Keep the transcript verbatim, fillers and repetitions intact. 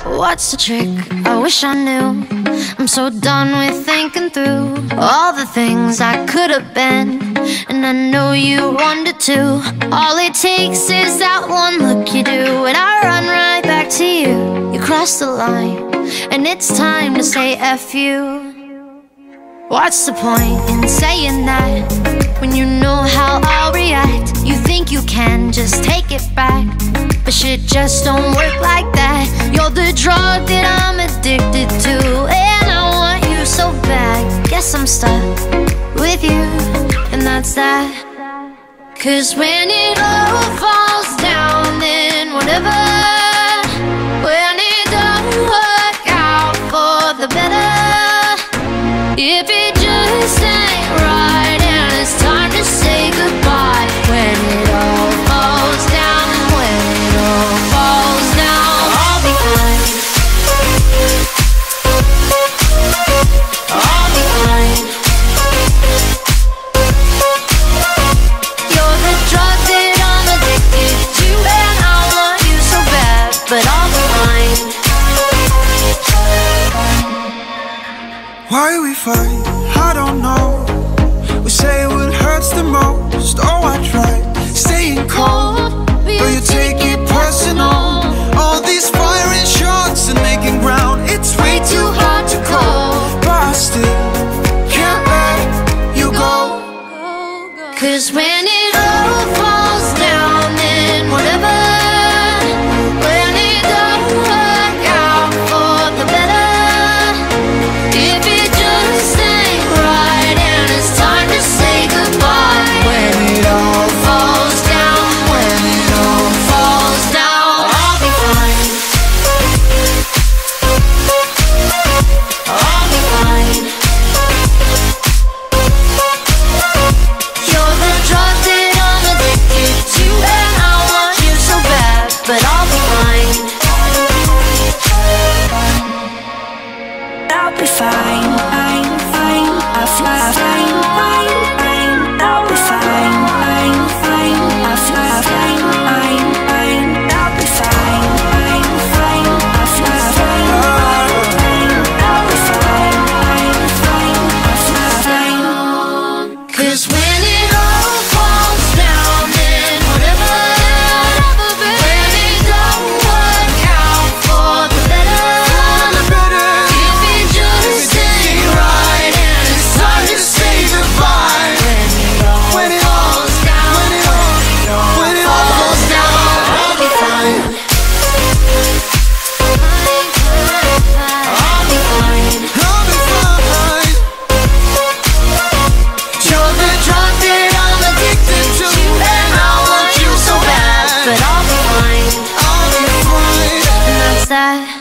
What's the trick? I wish I knew. I'm so done with thinking through all the things I could have been, and I know you wanted to. All it takes is that one look you do, and I run right back to you. You cross the line, and it's time to say F you. What's the point in saying that when you know how I'll react? You think you can just take it back, but shit just don't work like that. You're the drug that I'm addicted to, and I want you so bad. Guess I'm stuck with you, and that's that. Cause when it all falls down, then whatever. When it don't work out for the better, if it just ain't right and it's time to say goodbye. When it all falls down, when it all falls down, I'll be fine. I'll be fine. You're the drug that I'm addicted to, and I want you so bad, but I'll be fine. Why we fight, I don't know. We say what hurts the most. Oh, I try staying cold, but you take it personal. All these firing shots and making ground, it's way too hard to call, but I still can't let you go. Cause when it all falls down, then whatever. When it don't work out for the better, if it just ain't right and it's time to say goodbye. When it all falls down, when it all falls down, I'll be fine. I'll be fine. You're the drug that I'm addicted to, and I want you so bad, but I'll be fine. I'll be fine, fine, fine. I'll fly, fine, fine, fine. I'll be fine, fine, fine. I'll fly, fine, fine, fine. I'll be fine, fine, fine. I'll fly, fine, fine, fine. I'll be fine, fine, fine. I'll fly, fine. Cause when it all falls down, then whatever. When it don't work out for the better, if it just ain't right and it's time to say goodbye. When it all falls down, when it all When it all falls down, I'll be fine. I'll be fine. I'll be fine. You're the drug that I'm addicted to, and I want you so bad, but I'll be fine. I'll be fine. And that's that.